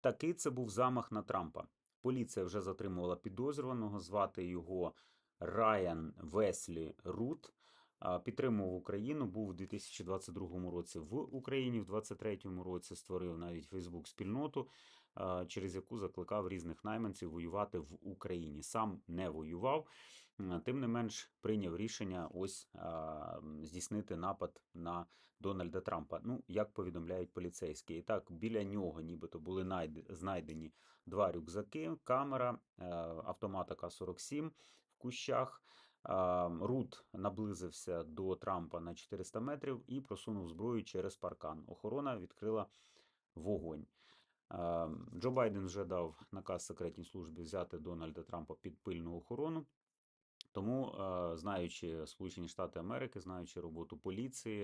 Такий це був замах на Трампа. Поліція вже затримувала підозрюваного, звати його Райан Веслі Рут. Підтримував Україну, був у 2022 році в Україні, в 2023 році створив навіть Фейсбук-спільноту, через яку закликав різних найманців воювати в Україні. Сам не воював, тим не менш прийняв рішення ось здійснити напад на Дональда Трампа. Ну, як повідомляють поліцейські. І так, біля нього нібито були знайдені два рюкзаки, камера, автомат АК-47 в кущах. Рут наблизився до Трампа на 400 метрів і просунув зброю через паркан. Охорона відкрила вогонь. Джо Байден вже дав наказ секретній службі взяти Дональда Трампа під пильну охорону. Тому, знаючи Сполучені Штати Америки, знаючи роботу поліції,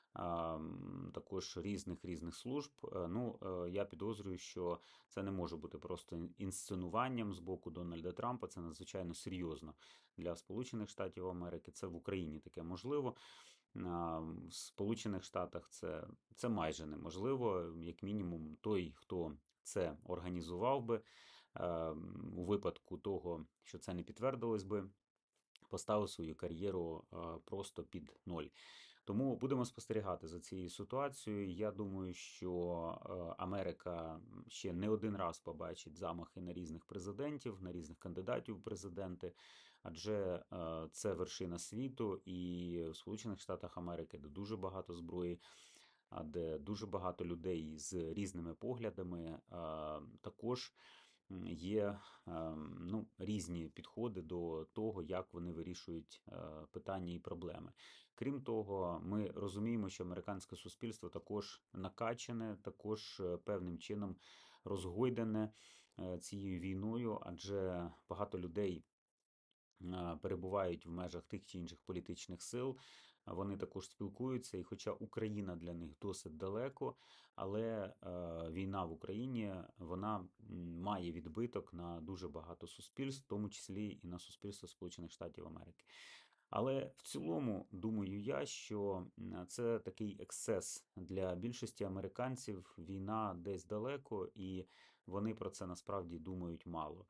також різних служб, я підозрюю, що це не може бути просто інсценуванням з боку Дональда Трампа. Це надзвичайно серйозно для Сполучених Штатів Америки. Це в Україні таке можливо. В Сполучених Штатах це майже неможливо. Як мінімум, той, хто це організував би, у випадку того, що це не підтвердилось би, поставив свою кар'єру просто під ноль. Тому будемо спостерігати за цією ситуацією. Я думаю, що Америка ще не один раз побачить замахи на різних президентів, на різних кандидатів в президенти, адже це вершина світу, і в Сполучених Штатах Америки, де дуже багато зброї, де дуже багато людей з різними поглядами, також є різні підходи до того, як вони вирішують питання і проблеми. Крім того, ми розуміємо, що американське суспільство також накачане, також певним чином розгойдане цією війною, адже багато людей перебувають в межах тих чи інших політичних сил. Вони також спілкуються, і хоча Україна для них досить далеко, але війна в Україні, вона має відбиток на дуже багато суспільств, в тому числі і на суспільство Сполучених Штатів Америки. Але в цілому, думаю я, що це такий ексцес для більшості американців, війна десь далеко, і вони про це насправді думають мало.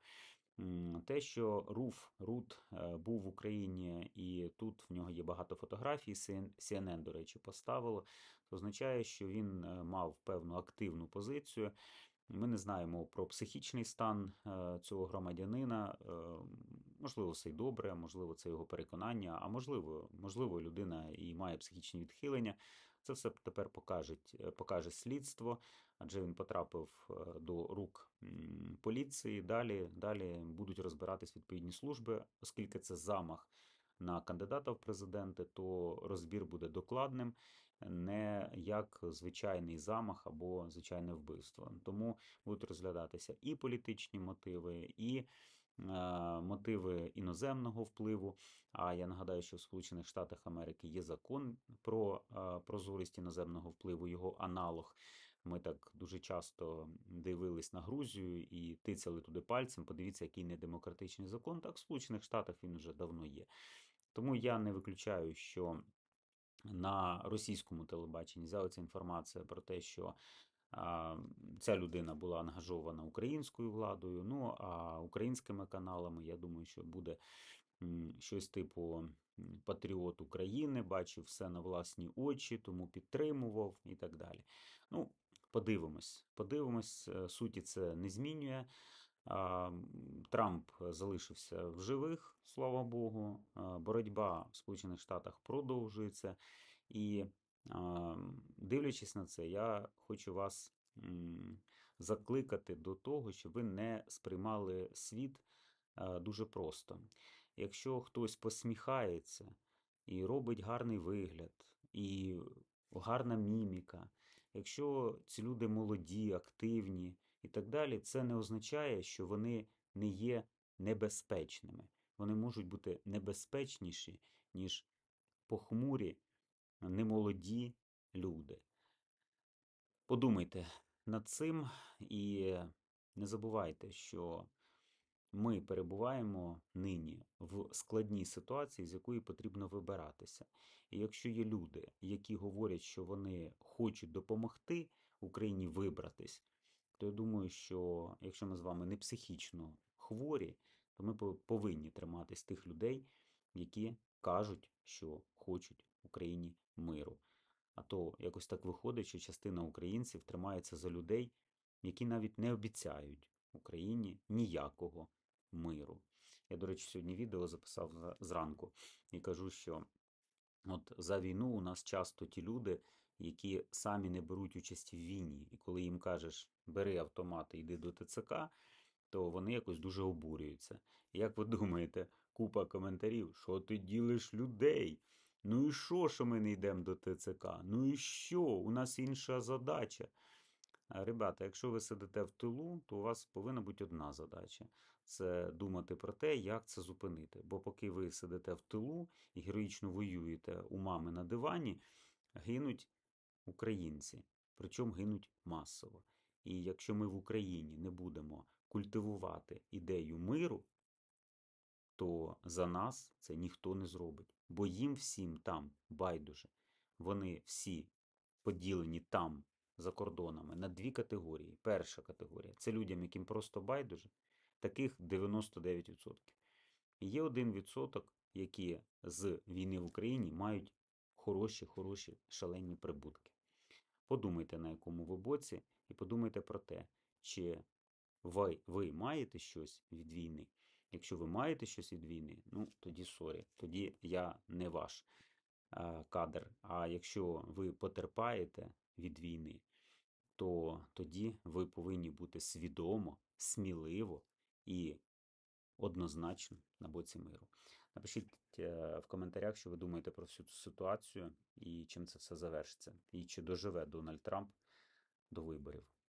Те, що Рут був в Україні, і тут в нього є багато фотографій, CNN, до речі, поставило, це означає, що він мав певну активну позицію. Ми не знаємо про психічний стан цього громадянина. Можливо, все й добре, можливо, це його переконання, а можливо, людина і має психічні відхилення. Це все тепер покаже слідство, адже він потрапив до рук поліції. Далі будуть розбиратись відповідні служби, оскільки це замах на кандидата в президенти, то розбір буде докладним, не як звичайний замах або звичайне вбивство. Тому будуть розглядатися і політичні мотиви, і мотиви іноземного впливу. А я нагадаю, що в Сполучених Штатах Америки є закон про прозорість іноземного впливу, його аналог. Ми так дуже часто дивились на Грузію і тицяли туди пальцем. Подивіться, який недемократичний закон. Так, в Сполучених Штатах він вже давно є. Тому я не виключаю, що на російському телебаченні з'явиться інформація про те, що ця людина була ангажована українською владою, ну а українськими каналами, я думаю, що буде щось типу патріот України, бачив все на власні очі, тому підтримував і так далі. Ну, подивимось, суті це не змінює. Трамп залишився в живих, слава Богу. Боротьба в Сполучених Штатах продовжується. І дивлячись на це, я хочу вас закликати до того, щоб ви не сприймали світ дуже просто. Якщо хтось посміхається і робить гарний вигляд, і гарна міміка, якщо ці люди молоді, активні і так далі, це не означає, що вони не є небезпечними. Вони можуть бути небезпечніші, ніж похмурі, немолоді люди. Подумайте над цим і не забувайте, що ми перебуваємо нині в складній ситуації, з якої потрібно вибиратися. І якщо є люди, які говорять, що вони хочуть допомогти Україні вибратись, то я думаю, що якщо ми з вами не психічно хворі, то ми повинні триматись тих людей, які кажуть, що хочуть Україні миру. А то якось так виходить, що частина українців тримається за людей, які навіть не обіцяють Україні ніякого миру. Я, до речі, сьогодні відео записав зранку і кажу, що от за війну у нас часто ті люди, які самі не беруть участь в війні. І коли їм кажеш, бери автомат і йди до ТЦК, то вони якось дуже обурюються. Як ви думаєте, купа коментарів, що ти ділиш людей? Ну і що ми не йдемо до ТЦК? Ну і що? У нас інша задача. Ребята, якщо ви сидите в тилу, то у вас повинна бути одна задача. Це думати про те, як це зупинити. Бо поки ви сидите в тилу і героїчно воюєте у мами на дивані, гинуть українці. Причому гинуть масово. І якщо ми в Україні не будемо культивувати ідею миру, то за нас це ніхто не зробить. Бо їм всім там байдуже. Вони всі поділені там, за кордонами, на дві категорії. Перша категорія це людям, яким просто байдуже, таких 99%. І є 1%, які з війни в Україні мають хороші, шалені прибутки. Подумайте, на якому ви боці, і подумайте про те, чи ви маєте щось від війни. Якщо ви маєте щось від війни, ну тоді сорі, тоді я не ваш кадр. А якщо ви потерпаєте від війни, то тоді ви повинні бути свідомо, сміливо і однозначно на боці миру. Напишіть в коментарях, що ви думаєте про всю цю ситуацію і чим це все завершиться. І чи доживе Дональд Трамп до виборів.